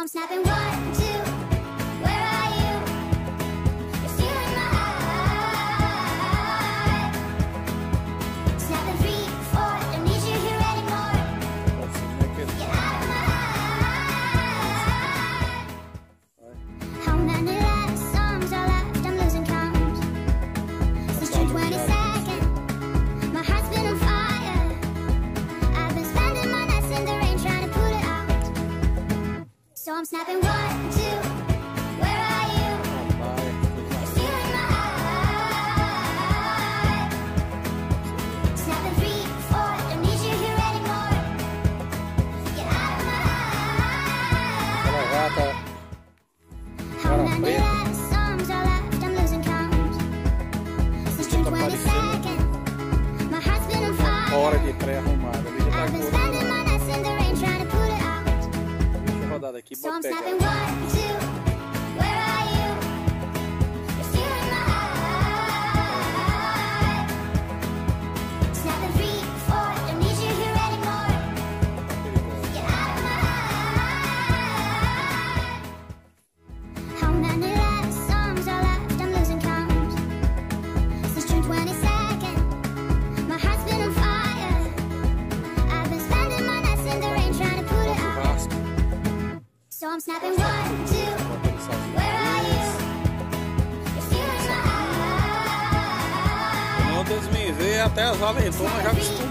I'm snapping 1, 2, where are you? You're stealing my heart. Snapping 3, 4, don't need you here anymore. Get out of my heart. How many last songs are left? I'm losing count. Since June 22nd, my heart's been on fire. I've been spending my nights in the rain trying to put it out. So I'm snapping 1, 2, where are you? You're stealing my heart. Snapping 3, 4, don't need you here anymore. Get out of my heart. How many last songs are left? I'm losing count. Since June 22nd, my heart's been on Hora de fire. pré-arrumada. Ali já tá I've been spending my nights in the rain trying to put it out. Deixa eu rodar daqui e So bota I'm pegar. snapping 1, 2, where are you? You're stealing my heart. Snapping 3, 4, don't need you here anymore. Get out of my heart. How many last songs are left? I'm losing count. Since June 22nd, my heart's been on fire. I've been spending my nights in the rain trying to put it out. Churrasco. So I'm snapping 1, 2, where are you? You're stealing my heart. Não desme ver até as valentonas já acostumam.